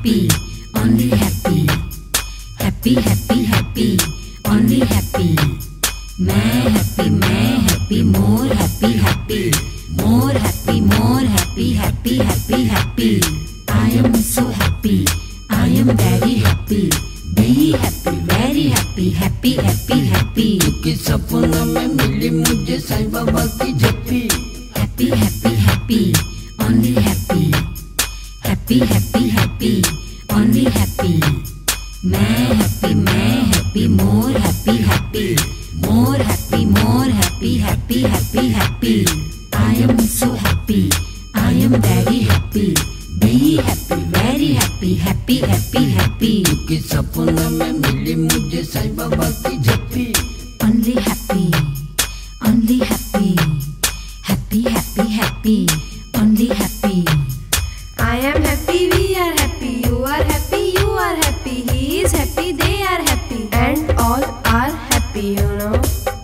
happy, only happy, happy happy happy, only happy. मैं happy, more happy happy, more happy, happy happy happy. I am so happy, I am very happy, be happy, very happy, happy happy happy. क्योंकि सपनों में मिली मुझे साईं बाबा की झप्पी। Happy happy happy, only happy, happy happy happy, only happy. मैं happy, more happy happy, more happy, happy happy happy. I am so happy, I am very happy, be happy, very happy, happy happy happy. क्योंकि सपनों में मिली मुझे साईं बाबा की झप्पी। Only happy, only happy, happy happy happy, only happy. I am happy, we are happy, you are happy, you are happy, he is happy, they are happy, and all are happy, you know.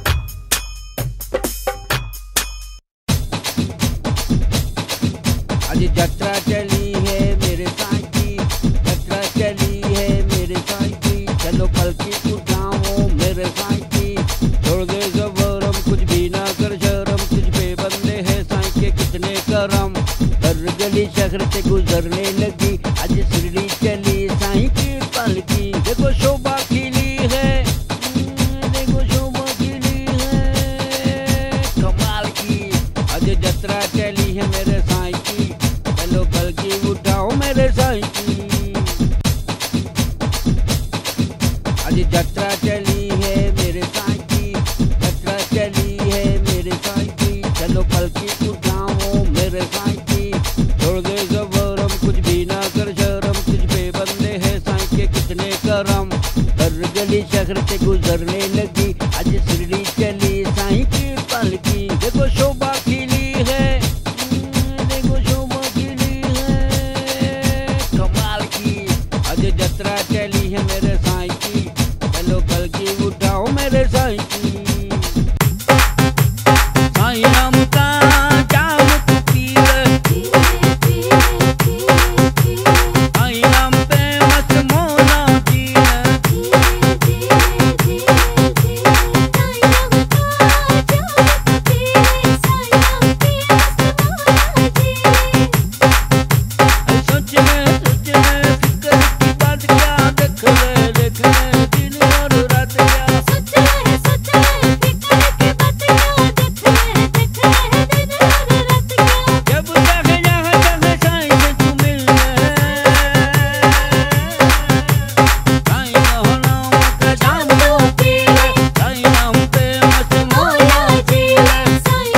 आज यात्रा चली है मेरे साईं की, यात्रा चली है मेरे साईं की। चलो पलकी उठाओ मेरे साईं की, छोड़ दे ज़बरम कुछ भी ना कर शर्म, तुझ पे बंदे हैं साईं के कितने करम। हर गली शहर से गुजरने लगी, आज शिरडी चली साईं की पलकी। देखो शोभा खिली है, देखो शोभा खिली है कमाल की। आज यात्रा चली है मेरे साईं की, चलो पलकी उठाओ मेरे साईं की। आज यात्रा चली है मेरे साईं की, यात्रा चली है मेरे साईं की। चलो पलकी उठाओ मेरे साईं की, छोड़ दे ज़बरम कुछ भी ना कर शर्म, तुझ पे बंदे हैं साईं के कितने करम। हर गली शहर से गुजरने लगी, आज शिरडी चली साईं की पलकी। देखो शोभा खिली है, देखो शोभा खिली है कमाल की। आज यात्रा चली है मेरे साईं की, चलो पलकी उठाओ मेरे साईं की। साईं नाम का जाम तू पी ले, साईं नाम पे मत मौला जी ले। सोच में फिक्र की बात क्या, देख ले दिन और रात क्या। जब चाहे जहाँ चाहे साईं से तू मिल ले, साईं का नाम का जाम तू पी ले, साईं नाम पे मत मौला जी ले।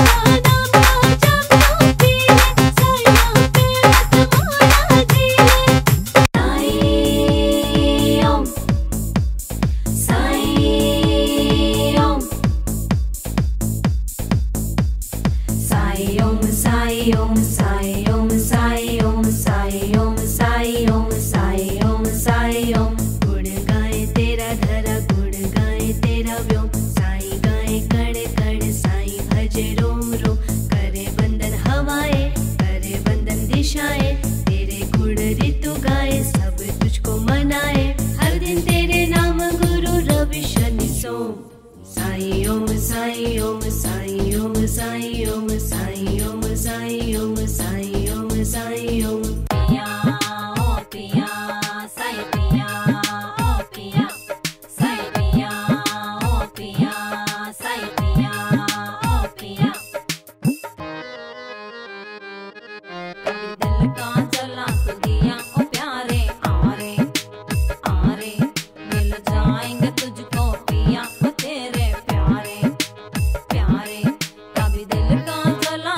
गुण गाए तेरा धरा, गुण गाए तेरा व्योम, साईं गाए कण कण, साईं भजे रोम रोम। करे बंधन हवाएं, करे बंधन दिशाएं, तेरे गुण ऋतु गाए, सब तुझको मनाए। हर दिन तेरे नाम गुरु रवि शनि सोम। साईं ओम साईं ओम साईं ओम साईं ओम साईं ओम साईं ओम साईं ओम साईं ओम। पिया ओ पिया, साईं पिया ओ पिया, साईं पिया ओ पिया, साईं पिया ओ पिया। कभी दिल का जला तो दिया ओ प्यारे, आ रे मिल जाएंगे तुझको पिया ओ तेरे प्यारे प्यारे। कभी दिल का जला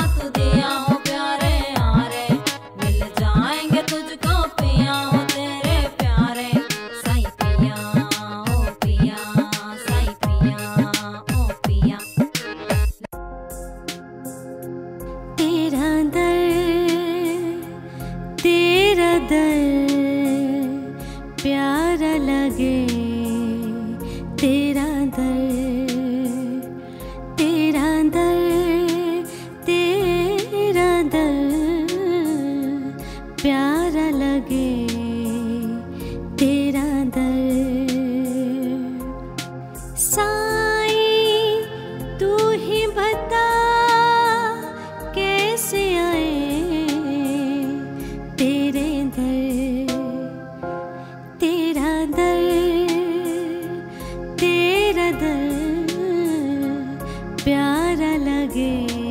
प्यारा लगे।